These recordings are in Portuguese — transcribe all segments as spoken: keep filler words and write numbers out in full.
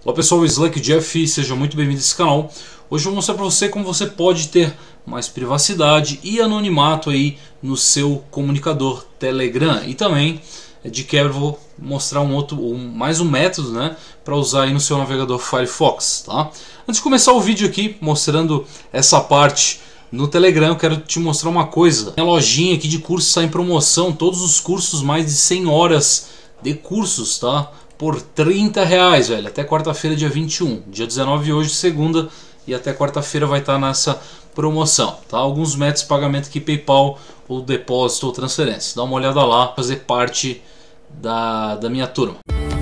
Olá pessoal, Slack Jeff, seja muito bem-vindo a esse canal. Hoje eu vou mostrar para você como você pode ter mais privacidade e anonimato aí no seu comunicador Telegram. E também, de quebra, vou mostrar um outro, um, mais um método, né, para usar aí no seu navegador Firefox, tá? Antes de começar o vídeo aqui mostrando essa parte no Telegram, eu quero te mostrar uma coisa. A lojinha aqui de cursos está em promoção, todos os cursos, mais de cem horas de cursos, tá? Por trinta reais, velho, até quarta-feira, dia vinte e um, dia dezenove hoje, segunda, e até quarta-feira vai estar nessa promoção, tá? Alguns métodos de pagamento aqui, PayPal, ou depósito ou transferência. Dá uma olhada lá, fazer parte da, da minha turma.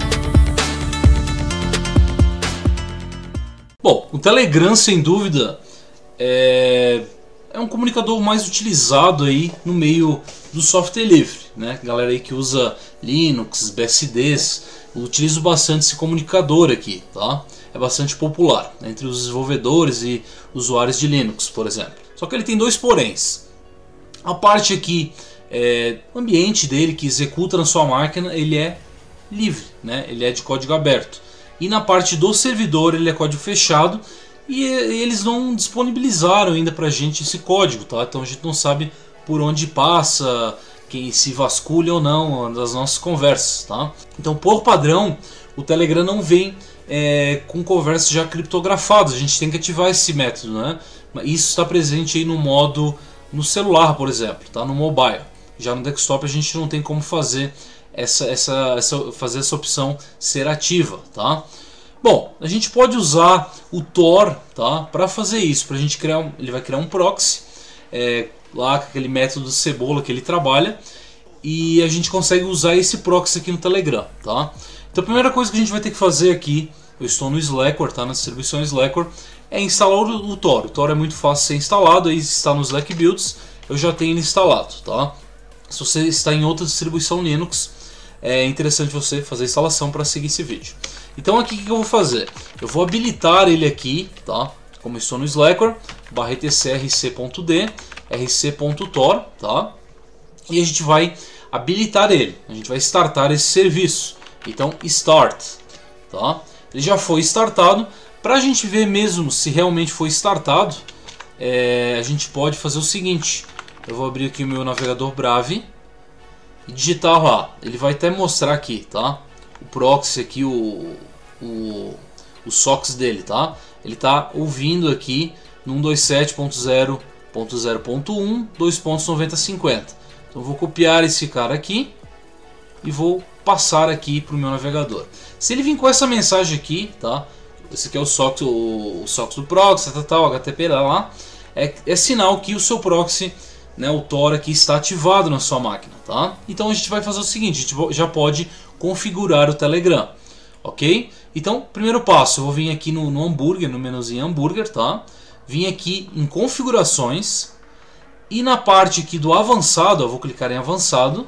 Bom, o Telegram, sem dúvida, é, é um comunicador mais utilizado aí no meio do software livre, né? Galera aí que usa Linux, B S Ds, eu utilizo bastante esse comunicador aqui, tá? É bastante popular entre os desenvolvedores e usuários de Linux, por exemplo. Só que ele tem dois poréns. A parte aqui, é, o ambiente dele que executa na sua máquina, ele é livre, né? Ele é de código aberto. E na parte do servidor ele é código fechado e eles não disponibilizaram ainda pra gente esse código, tá? Então a gente não sabe por onde passa, quem se vasculha ou não das nossas conversas, tá? Então, por padrão, o Telegram não vem é, com conversas já criptografadas. A gente tem que ativar esse método, né? Isso está presente aí no modo no celular, por exemplo, tá? No mobile. Já no desktop a gente não tem como fazer essa, essa, essa, fazer essa opção ser ativa, tá? Bom, a gente pode usar o Tor, tá? Para fazer isso, para a gente criar, um, ele vai criar um proxy. É, lá com aquele método cebola que ele trabalha, e a gente consegue usar esse proxy aqui no Telegram, tá? Então a primeira coisa que a gente vai ter que fazer aqui, eu estou no Slackware, tá? Na distribuição Slackware, é instalar o, o Tor. O Tor é muito fácil de ser instalado, aí está no Slack Builds, eu já tenho ele instalado, tá? Se você está em outra distribuição Linux, é interessante você fazer a instalação para seguir esse vídeo. Então aqui o que eu vou fazer? Eu vou habilitar ele aqui, tá? Como eu estou no Slackware, barra etc rc.d, rc.tor, tá? E a gente vai habilitar ele, a gente vai startar esse serviço. Então start, tá? Ele já foi startado. Para a gente ver mesmo se realmente foi startado, é, a gente pode fazer o seguinte: eu vou abrir aqui o meu navegador Brave e digitar lá. Ele vai até mostrar aqui, tá? O proxy aqui, o, o, o socks dele, tá? Ele está ouvindo aqui no cento e vinte e sete ponto zero ponto zero ponto um, dois ponto noventa cinquenta. Então eu vou copiar esse cara aqui e vou passar aqui para o meu navegador. Se ele vir com essa mensagem aqui, tá? Esse aqui é o socket, o, o socket do proxy, tal, tal, H T T P lá, é, é sinal que o seu proxy, né, o Tor aqui está ativado na sua máquina, tá? Então a gente vai fazer o seguinte, a gente já pode configurar o Telegram, ok? Então, primeiro passo, eu vou vir aqui no, no hambúrguer, no menuzinho hambúrguer, tá? Vim aqui em configurações e na parte aqui do avançado, eu vou clicar em avançado,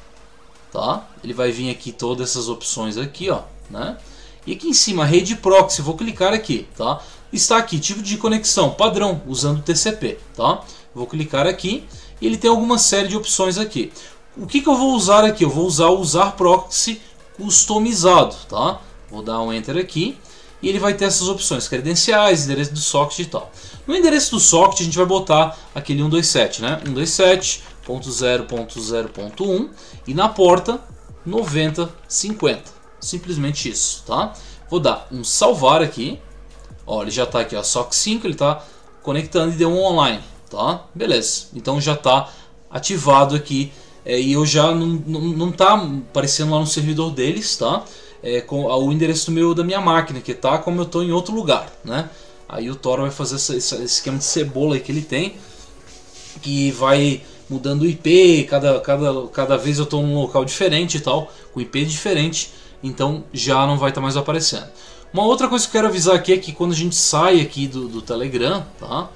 tá? Ele vai vir aqui todas essas opções aqui, ó, né? E aqui em cima, rede proxy, vou clicar aqui, tá? Está aqui, tipo de conexão padrão, usando T C P, tá? Vou clicar aqui e ele tem alguma série de opções aqui. O que que eu vou usar aqui? Eu vou usar o usar proxy customizado, tá? Vou dar um enter aqui e ele vai ter essas opções, credenciais, endereço do socket e tal. No endereço do socket a gente vai botar aquele cento e vinte e sete, né? cento e vinte e sete ponto zero ponto zero ponto um e na porta noventa cinquenta. Simplesmente isso, tá? Vou dar um salvar aqui. Ó, ele já está aqui, ó, socket cinco, ele está conectando e deu um online, tá? Beleza. Então já está ativado aqui é, e eu já não, não, não tá aparecendo lá no servidor deles, tá? É, com o endereço do meu, da minha máquina, que tá como eu estou em outro lugar, né? Aí o Tor vai fazer esse, esse esquema de cebola aí que ele tem, que vai mudando o I P, cada, cada, cada vez eu estou num local diferente e tal, com I P diferente, então já não vai estar tá mais aparecendo. Uma outra coisa que eu quero avisar aqui é que quando a gente sai aqui do, do Telegram, tá?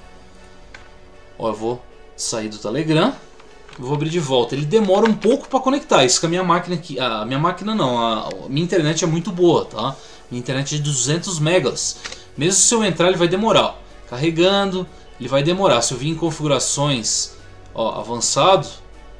Ó, eu vou sair do Telegram, vou abrir de volta. Ele demora um pouco para conectar. Isso que a minha máquina aqui, a minha máquina não, a, a minha internet é muito boa, tá? Minha internet é de duzentos megas. Mesmo se eu entrar, ele vai demorar. Carregando, ele vai demorar. Se eu vir em configurações, ó, avançado,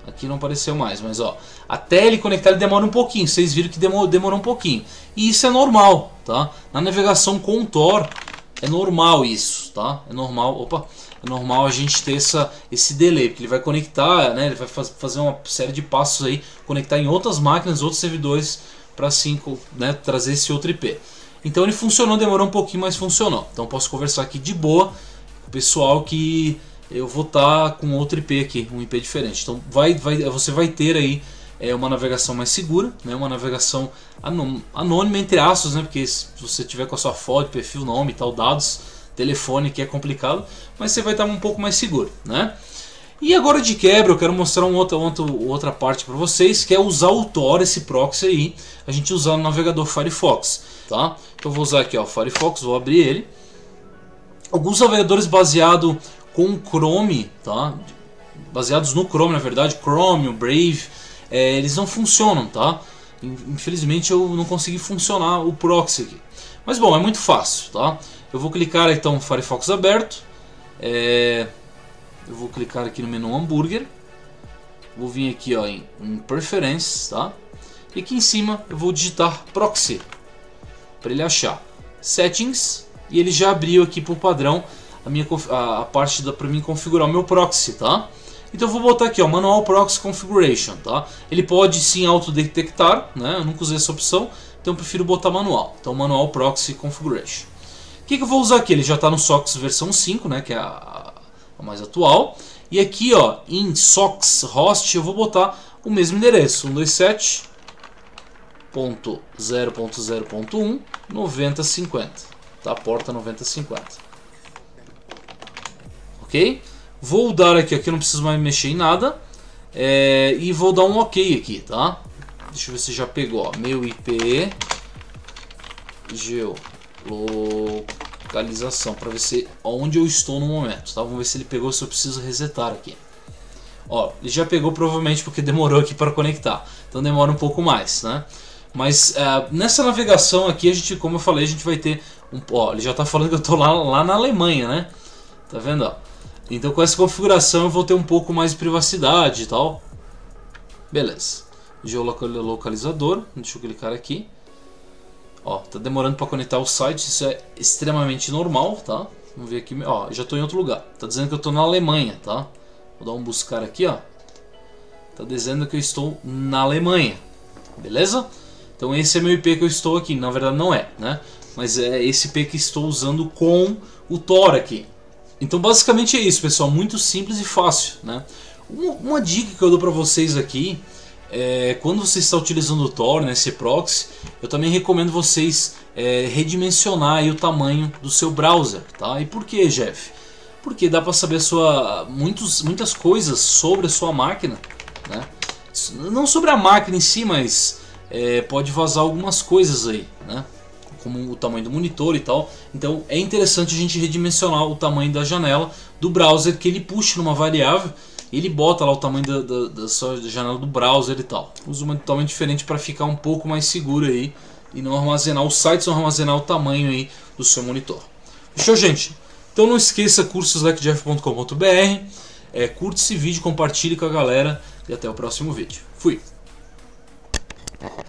Aqui não apareceu mais, mas ó, até ele conectar ele demora um pouquinho. Vocês viram que demorou, demorou um pouquinho. E isso é normal, tá? Na navegação com o Tor é normal isso, tá? É normal, opa, é normal a gente ter essa, esse delay, porque ele vai conectar, né? Ele vai faz, fazer uma série de passos aí, conectar em outras máquinas, outros servidores, para assim, né, trazer esse outro I P. Então ele funcionou, demorou um pouquinho, mas funcionou. Então posso conversar aqui de boa com o pessoal que eu vou estar com outro I P aqui, um I P diferente. Então vai, vai, você vai ter aí é, uma navegação mais segura, né, uma navegação anônima entre aspas, né, porque se você tiver com a sua foto, perfil, nome e tal, dados, telefone, que é complicado, mas você vai estar um pouco mais seguro, né? E agora de quebra eu quero mostrar uma outra, outra, outra parte para vocês, que é usar o Tor, esse proxy aí, a gente usar no navegador Firefox, tá? Então eu vou usar aqui ó, o Firefox, vou abrir ele. Alguns navegadores baseados com Chrome, tá? Baseados no Chrome, na verdade, Chrome, o Brave, é, eles não funcionam, tá? Infelizmente eu não consegui funcionar o proxy aqui. Mas bom, é muito fácil, tá? Eu vou clicar então no Firefox aberto, é, eu vou clicar aqui no menu hambúrguer, vou vir aqui ó, em, em Preferences, tá? E aqui em cima eu vou digitar Proxy, para ele achar Settings, e ele já abriu aqui por padrão a, minha, a, a parte para mim configurar o meu proxy, tá? Então eu vou botar aqui ó, Manual Proxy Configuration, tá? Ele pode sim autodetectar, né? Eu nunca usei essa opção, então eu prefiro botar manual. Então Manual Proxy Configuration. O que, que eu vou usar aqui? Ele já está no SOX versão cinco, né? Que é a, a mais atual. E aqui ó, em SOX Host eu vou botar o mesmo endereço, cento e vinte e sete ponto zero ponto zero ponto um ponto noventa cinquenta, tá? Porta noventa cinquenta. Ok? Vou dar aqui, aqui eu não preciso mais mexer em nada, é, e vou dar um OK aqui, tá? Deixa eu ver se já pegou, ó, meu I P geolocalização, para ver se onde eu estou no momento, tá? Vamos ver se ele pegou, se eu preciso resetar aqui. Ó, ele já pegou provavelmente porque demorou aqui para conectar, então demora um pouco mais, né? Mas uh, nessa navegação aqui, a gente, como eu falei, a gente vai ter um, ó, ele já está falando que eu estou lá, lá na Alemanha, né? Tá vendo, ó? Então com essa configuração eu vou ter um pouco mais de privacidade e tal. Beleza. Geolocalizador, deixa eu clicar aqui. Ó, tá demorando para conectar o site, isso é extremamente normal, tá? Vamos ver aqui, ó, já estou em outro lugar. Tá dizendo que eu estou na Alemanha, tá? Vou dar um buscar aqui, ó. Tá dizendo que eu estou na Alemanha. Beleza? Então esse é meu I P que eu estou aqui, na verdade não é, né? Mas é esse I P que estou usando com o Tor aqui. Então basicamente é isso, pessoal, muito simples e fácil, né? Uma, uma dica que eu dou para vocês aqui é quando você está utilizando o Tor, né, esse proxy, eu também recomendo vocês é, redimensionar aí o tamanho do seu browser, tá? E por que, Jeff? Porque dá para saber sua, muitos, muitas coisas sobre a sua máquina, né? Não sobre a máquina em si, mas é, pode vazar algumas coisas aí, né? Como o tamanho do monitor e tal. Então é interessante a gente redimensionar o tamanho da janela do browser, que ele puxa numa variável, ele bota lá o tamanho da, da, da sua janela do browser e tal. Usa um tamanho diferente para ficar um pouco mais seguro aí e não armazenar, os sites não armazenar o tamanho aí do seu monitor. Fechou, gente? Então não esqueça cursos slack jeff ponto com ponto br, é, curte esse vídeo, compartilhe com a galera e até o próximo vídeo. Fui!